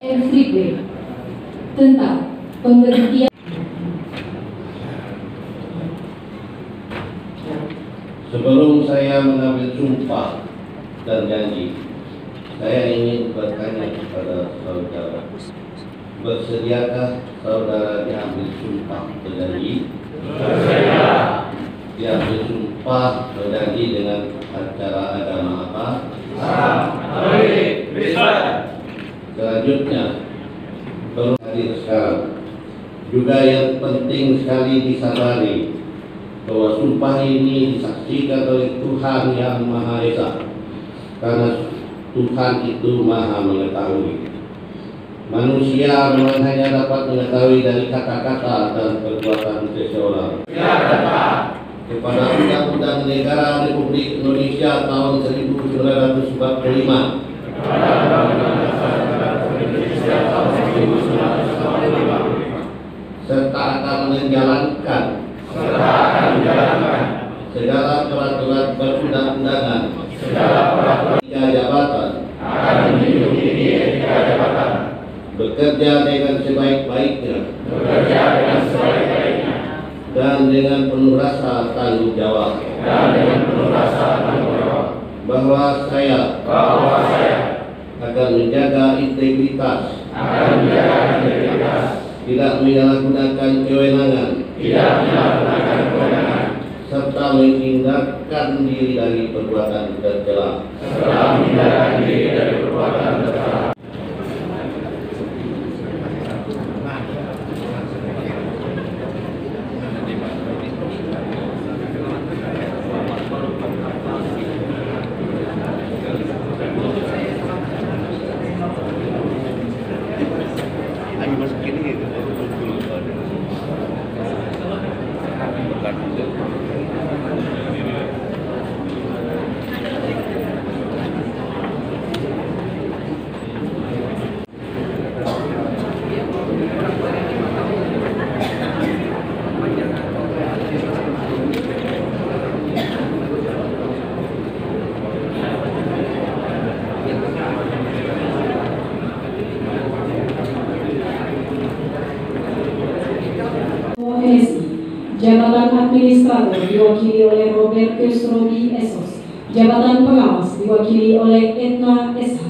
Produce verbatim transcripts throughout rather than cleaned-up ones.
Friedrich tentang pemberhentian. Sebelum saya mengambil sumpah dan janji, saya ingin bertanya kepada saudara, bersediakah saudara diambil sumpah berjanji? Bersedia. Diambil sumpah berjanji dengan acara agama apa? Islam, Katolik, Kristen. Selanjutnya, perlu hadir sekarang juga yang penting sekali disadari bahwa sumpah ini disaksikan oleh Tuhan Yang Maha Esa, karena Tuhan itu Maha mengetahui. Manusia memang hanya dapat mengetahui dari kata-kata dan perbuatan seseorang. Ya, dapat. Kepada Undang-Undang Negara Republik Indonesia tahun seribu sembilan ratus empat puluh lima, serta akan menjalankan serta akan menjalankan segala peraturan perundang-undangan, segala peraturan etika jabatan, akan menjunjung tinggi etika jabatan, bekerja dengan sebaik-baiknya, bekerja dengan sebaik-baiknya, dan dengan penuh rasa tanggung jawab, dan dengan penuh rasa tanggung jawab, bahwa saya bahwa saya akan menjaga integritas, akan menjaga integritas, tidak menyalahgunakan kewenangan, tidak menyalahgunakan kewenangan, serta menghindarkan diri dari perbuatan tercela. serta menghindarkan diri dari perbuatan tercela. Jabatan Administrator diwakili oleh Robertus Robi Esos. Jabatan Pengawas diwakili oleh Etna S H.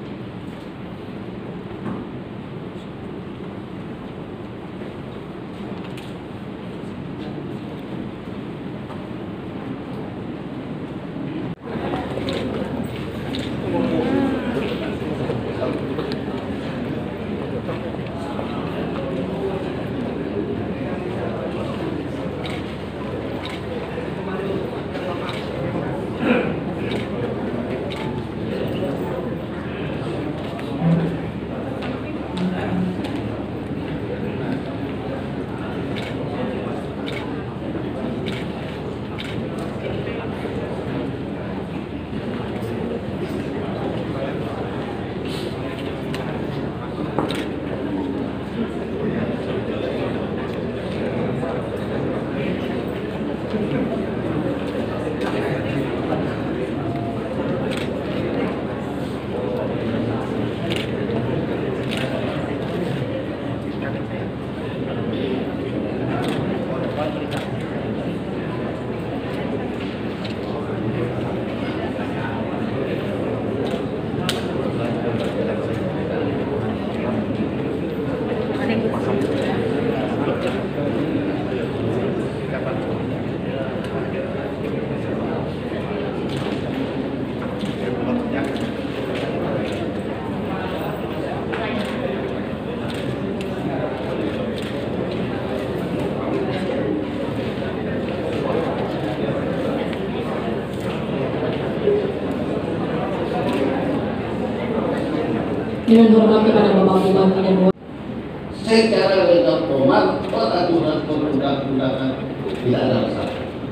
Dengan hormat kepada Bapak Bupati dan Secara legal formal, peraturan perundang-undangan tidak ada masalah.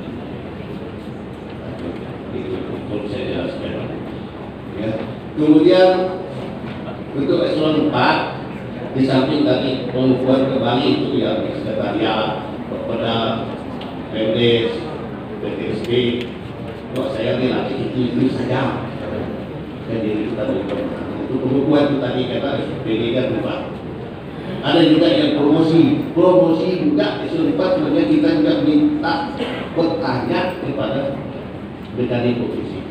Itu saya jelaskan. Ya. Kemudian untuk eselon empat, di samping tadi membuat kembali itu ya sekretariat, kepada P D S, P T S B, kok saya ini lagi itu itu saja. Jadi kita berkomunikasi itu untuk pembukuan itu tadi kata S P D kan lupa. Ada juga yang promosi, promosi juga sempat sebenarnya kita juga minta bertanya kepada mekanik profesi.